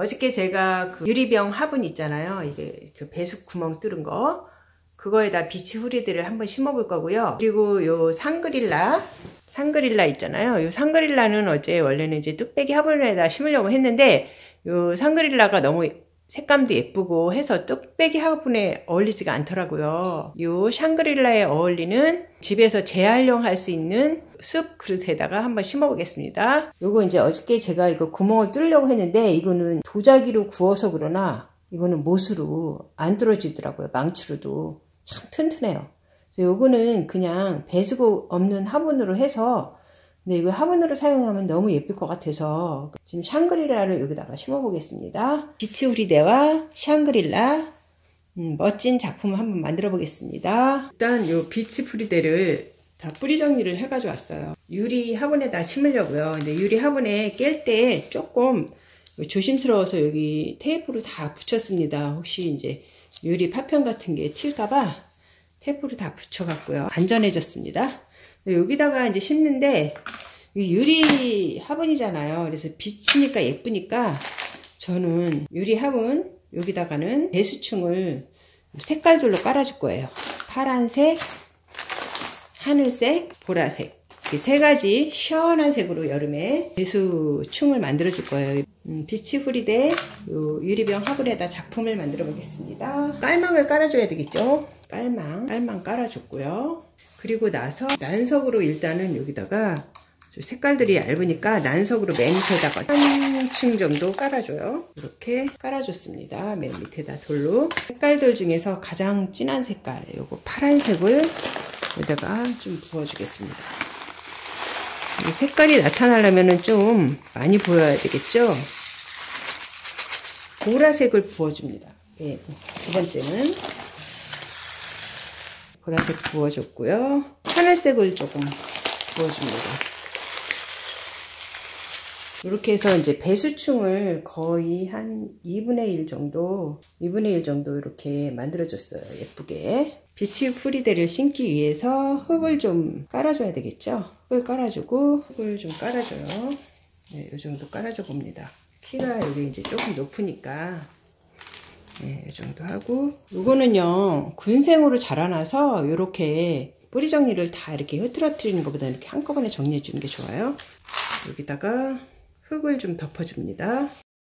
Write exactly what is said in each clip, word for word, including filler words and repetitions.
어저께 제가 그 유리병 화분 있잖아요. 이게 그 배수 구멍 뚫은 거. 그거에다 비치 후리대를 한번 심어볼 거고요. 그리고 요 상그릴라, 상그릴라 있잖아요. 요 상그릴라는 어제 원래는 이제 뚝배기 화분에다 심으려고 했는데 요 상그릴라가 너무 색감도 예쁘고 해서 뚝배기 화분에 어울리지가 않더라고요. 요 샹그릴라에 어울리는 집에서 재활용할 수 있는 숲 그릇에다가 한번 심어 보겠습니다. 요거 이제 어저께 제가 이거 구멍을 뚫으려고 했는데 이거는 도자기로 구워서 그러나 이거는 못으로 안 뚫어지더라고요. 망치로도 참 튼튼해요. 그래서 요거는 그냥 배수구 없는 화분으로 해서, 근데 이거 화분으로 사용하면 너무 예쁠 것 같아서 지금 샹그릴라를 여기다가 심어 보겠습니다. 비치 후리대와 샹그릴라, 음, 멋진 작품을 한번 만들어 보겠습니다. 일단 요 비치 후리대를 다 뿌리 정리를 해 가지고 왔어요. 유리 화분에다 심으려고요. 근데 유리 화분에 깰 때 조금 조심스러워서 여기 테이프로 다 붙였습니다. 혹시 이제 유리 파편 같은 게 튈까봐 테이프로 다 붙여갖고요. 안전해졌습니다. 여기다가 이제 심는데 유리 화분이잖아요. 그래서 비치니까 예쁘니까 저는 유리 화분 여기다가는 배수충을 색깔별로 깔아줄 거예요. 파란색, 하늘색, 보라색. 이 세 가지 시원한 색으로 여름에 배수충을 만들어 줄 거예요. 음, 비치 후리대 요 유리병 화분에다 작품을 만들어 보겠습니다. 깔망을 깔아줘야 되겠죠. 깔망, 깔망 깔아줬고요. 그리고 나서 난석으로 일단은 여기다가 색깔들이 얇으니까 난석으로 맨 밑에다가 한 층 정도 깔아줘요. 이렇게 깔아줬습니다. 맨 밑에다 돌로. 색깔들 중에서 가장 진한 색깔, 요거 파란색을 여기다가 좀 부어주겠습니다. 이 색깔이 나타나려면 좀 많이 보여야 되겠죠. 보라색을 부어줍니다. 네, 두 번째는 보라색 부어줬고요. 하늘색을 조금 부어줍니다. 이렇게 해서 이제 배수충을 거의 한 이분의 일 정도, 이분의 일 정도 이렇게 만들어줬어요. 예쁘게. 비치 후리대를 심기 위해서 흙을 좀 깔아줘야 되겠죠. 흙을 깔아주고, 흙을 좀 깔아줘요. 네, 이 정도 깔아줘 봅니다. 키가 여기 이제 조금 높으니까. 네, 이 정도 하고. 요거는요, 군생으로 자라나서 이렇게 뿌리 정리를 다 이렇게 흐트러뜨리는 것보다 이렇게 한꺼번에 정리해 주는 게 좋아요. 여기다가 흙을 좀 덮어줍니다.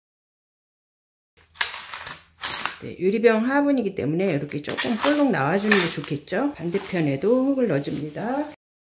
네, 유리병 화분이기 때문에 이렇게 조금 볼록 나와주는 게 좋겠죠. 반대편에도 흙을 넣어줍니다.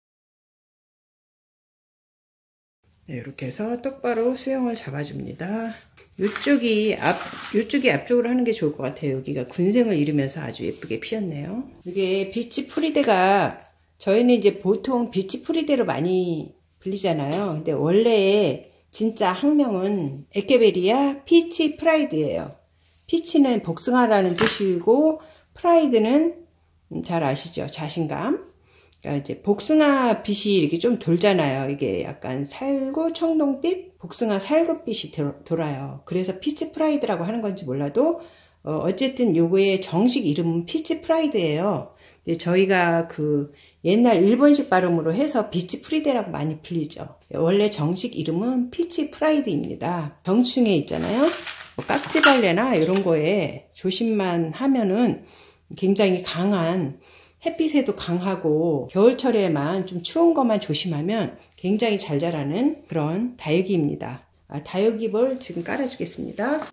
네, 이렇게 해서 똑바로 수영을 잡아줍니다. 이쪽이 앞, 이쪽이 앞쪽으로 하는 게 좋을 것 같아요. 여기가 군생을 이루면서 아주 예쁘게 피었네요. 이게 비치 프리데가 저희는 이제 보통 비치 프리데로 많이 불리잖아요. 근데 원래 진짜 학명은 에케베리아 피치 프라이드예요. 피치는 복숭아라는 뜻이고 프라이드는 잘 아시죠? 자신감. 그러니까 이제 복숭아 빛이 이렇게 좀 돌잖아요. 이게 약간 살구 청동빛, 복숭아 살구빛이 돌아요. 그래서 피치 프라이드라고 하는 건지 몰라도 어 어쨌든 요거의 정식 이름은 피치 프라이드예요. 근데 저희가 그 옛날 일본식 발음으로 해서 비치 프리데라고 많이 불리죠. 원래 정식 이름은 피치 프라이드입니다. 정충에 있잖아요. 뭐 깍지벌레나 이런 거에 조심만 하면은 굉장히 강한, 햇빛에도 강하고 겨울철에만 좀 추운 것만 조심하면 굉장히 잘 자라는 그런 다육이입니다. 아, 다육이볼 지금 깔아주겠습니다.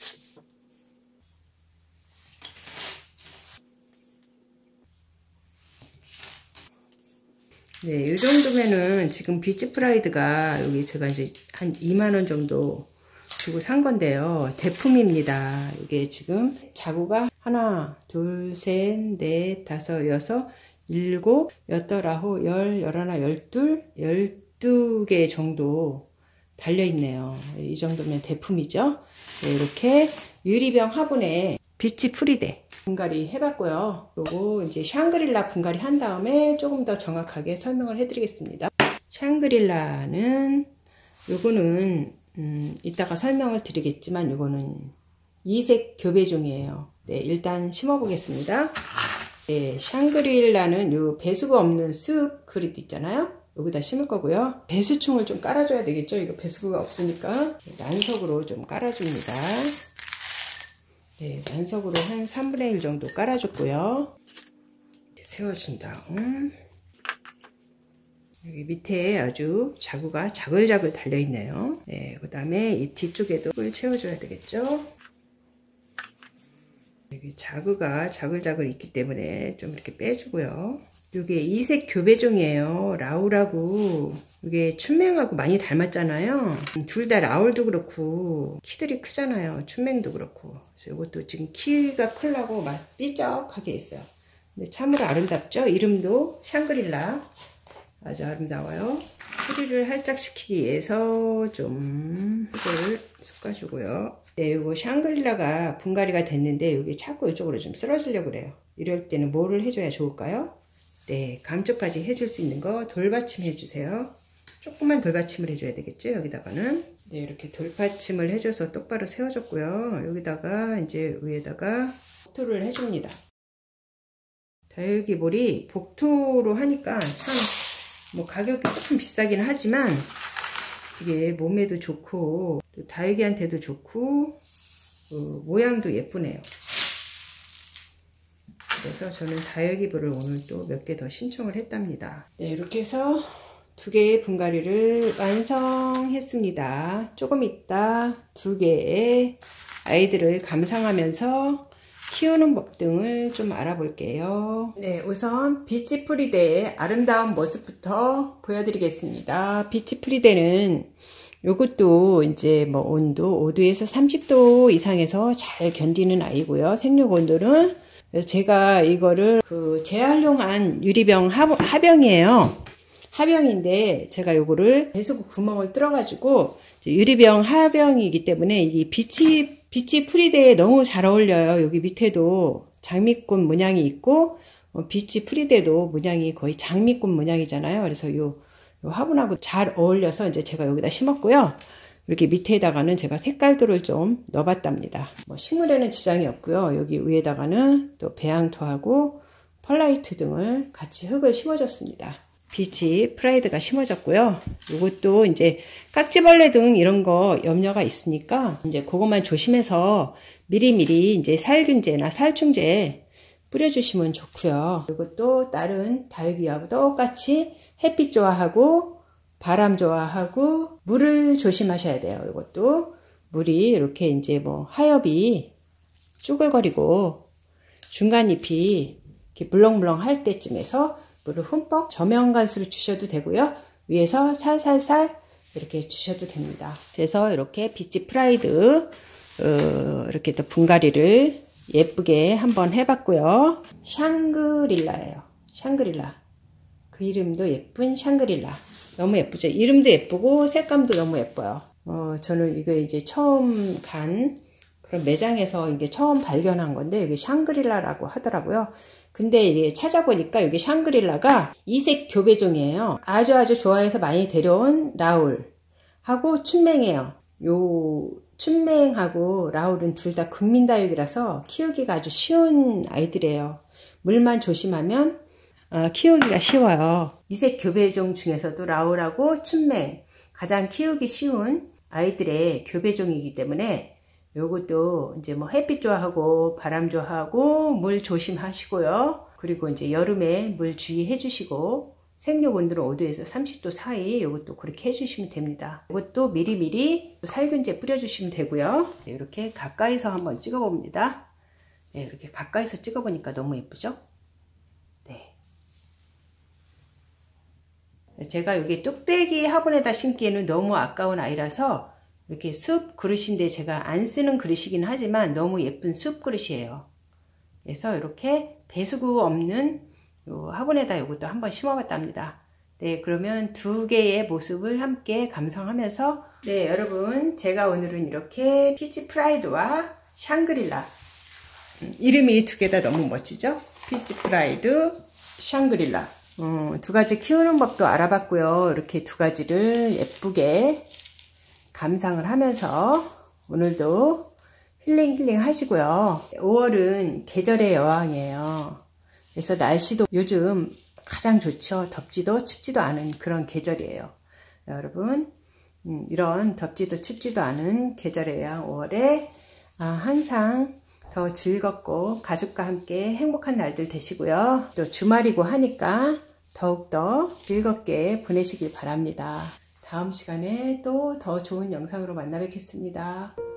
네, 이 정도면은 지금 비치 프라이드가 여기 제가 이제 한 이만 원 정도 주고 산 건데요. 대품입니다. 이게 지금 자구가 하나, 둘, 셋, 넷, 다섯, 여섯, 일곱, 여덟, 아홉, 열, 열하나, 열둘, 열두 개 정도 달려있네요. 이 정도면 대품이죠. 네, 이렇게 유리병 화분에 비치 프리데 분갈이 해봤고요. 요거 이제 샹그릴라 분갈이 한 다음에 조금 더 정확하게 설명을 해드리겠습니다. 샹그릴라는 요거는 음, 이따가 설명을 드리겠지만 요거는 이색 교배종이에요. 네, 일단 심어 보겠습니다. 네, 샹그릴라는 요 배수가 없는 숲 그릇 있잖아요. 여기다 심을 거고요. 배수충을 좀 깔아줘야 되겠죠. 이거 배수구가 없으니까 난석으로 좀 깔아줍니다. 네, 완석으로 한 삼분의 일 정도 깔아줬고요. 세워준 다음 여기 밑에 아주 자구가 자글자글 달려있네요. 네, 그 다음에 이 뒤쪽에도 꿀 채워줘야 되겠죠. 여기 자구가 자글자글 있기 때문에 좀 이렇게 빼주고요. 이게 이색 교배종이에요. 라울하고 이게 춘맹하고 많이 닮았잖아요. 둘 다 라울도 그렇고 키들이 크잖아요. 춘맹도 그렇고. 그래서 이것도 지금 키가 크려고 막 삐쩍하게 있어요. 근데 참으로 아름답죠? 이름도 샹그릴라. 아주 아름다워요. 뿌리를 활짝 시키기 위해서 좀 흙을 섞어주고요. 네, 이거 샹그릴라가 분갈이가 됐는데 여기 자꾸 이쪽으로 좀 쓸어주려고 그래요. 이럴 때는 뭐를 해줘야 좋을까요? 네, 감쪽까지 해줄 수 있는 거 돌받침 해주세요. 조금만 돌받침을 해줘야 되겠죠? 여기다가는. 네, 이렇게 돌받침을 해줘서 똑바로 세워줬고요. 여기다가 이제 위에다가 복토를 해줍니다. 다육이볼이 복토로 하니까 참 뭐 가격이 조금 비싸긴 하지만 이게 몸에도 좋고 또 다육이한테도 좋고 어, 모양도 예쁘네요. 그래서 저는 다육이볼을 오늘 또 몇 개 더 신청을 했답니다. 네, 이렇게 해서 두 개의 분갈이를 완성했습니다. 조금 있다 두 개의 아이들을 감상하면서 키우는 법 등을 좀 알아볼게요. 네, 우선 비치프리데의 아름다운 모습부터 보여드리겠습니다. 비치프리데는 요것도 이제 뭐 온도 오 도에서 삼십 도 이상에서 잘 견디는 아이고요. 생육 온도는 제가 이거를 그 재활용한 유리병 하, 하병이에요. 하병인데 제가 요거를 배수구 구멍을 뚫어 가지고 유리병 하병이기 때문에 이 비치 비치프리데에 너무 잘 어울려요. 여기 밑에도 장미꽃 문양이 있고 어, 비치프리데도 문양이 거의 장미꽃 문양이잖아요. 그래서 요, 요 화분하고 잘 어울려서 이제 제가 여기다 심었고요. 이렇게 밑에다가는 제가 색깔들을 좀 넣어봤답니다. 뭐 식물에는 지장이 없고요. 여기 위에다가는 또 배양토하고 펄라이트 등을 같이 흙을 심어줬습니다. 비치 프라이드가 심어졌고요. 이것도 이제 깍지벌레 등 이런 거 염려가 있으니까 이제 그것만 조심해서 미리미리 이제 살균제나 살충제 뿌려주시면 좋고요. 이것도 다른 다육이하고 똑같이 햇빛 좋아하고 바람 좋아하고 물을 조심하셔야 돼요. 이것도 물이 이렇게 이제 뭐 하엽이 쭈글거리고 중간잎이 이렇게 물렁물렁 할 때쯤에서 물을 흠뻑 저면간수를 주셔도 되고요. 위에서 살살살 이렇게 주셔도 됩니다. 그래서 이렇게 비치 프라이드 어, 이렇게 또 분갈이를 예쁘게 한번 해봤고요. 샹그릴라예요. 샹그릴라. 그 이름도 예쁜 샹그릴라. 너무 예쁘죠? 이름도 예쁘고 색감도 너무 예뻐요. 어, 저는 이거 이제 처음 간 그런 매장에서 이게 처음 발견한 건데 이게 샹그릴라라고 하더라고요. 근데 이게 찾아보니까 이게 샹그릴라가 이색 교배종이에요. 아주 아주 좋아해서 많이 데려온 라울하고 춘맹이에요. 요 춘맹하고 라울은 둘 다 국민다육이라서 키우기가 아주 쉬운 아이들이에요. 물만 조심하면 어, 키우기가 쉬워요. 이색 교배종 중에서도 라울하고 춘맹 가장 키우기 쉬운 아이들의 교배종이기 때문에 요것도 이제 뭐 햇빛 좋아하고 바람 좋아하고 물 조심하시고요. 그리고 이제 여름에 물 주의해 주시고 생육 온도는 오 도에서 삼십 도 사이 요것도 그렇게 해주시면 됩니다. 이것도 미리미리 살균제 뿌려주시면 되고요. 이렇게 가까이서 한번 찍어 봅니다. 네, 이렇게 가까이서 찍어 보니까 너무 예쁘죠? 네. 제가 여기 뚝배기 화분에다 심기에는 너무 아까운 아이라서 이렇게 숲 그릇인데 제가 안 쓰는 그릇이긴 하지만 너무 예쁜 숲 그릇이에요. 그래서 이렇게 배수구 없는 요 화분에다 이것도 한번 심어봤답니다. 네, 그러면 두 개의 모습을 함께 감상하면서 네, 여러분 제가 오늘은 이렇게 피치 프라이드와 샹그릴라 음, 이름이 두 개 다 너무 멋지죠? 피치 프라이드, 샹그릴라 어, 두 가지 키우는 법도 알아봤고요. 이렇게 두 가지를 예쁘게 감상을 하면서 오늘도 힐링 힐링 하시고요. 오월은 계절의 여왕이에요. 그래서 날씨도 요즘 가장 좋죠. 덥지도 춥지도 않은 그런 계절이에요. 여러분 음, 이런 덥지도 춥지도 않은 계절의 여왕 오월에 아, 항상 더 즐겁고 가족과 함께 행복한 날들 되시고요. 또 주말이고 하니까 더욱더 즐겁게 보내시길 바랍니다. 다음 시간에 또 더 좋은 영상으로 만나 뵙겠습니다.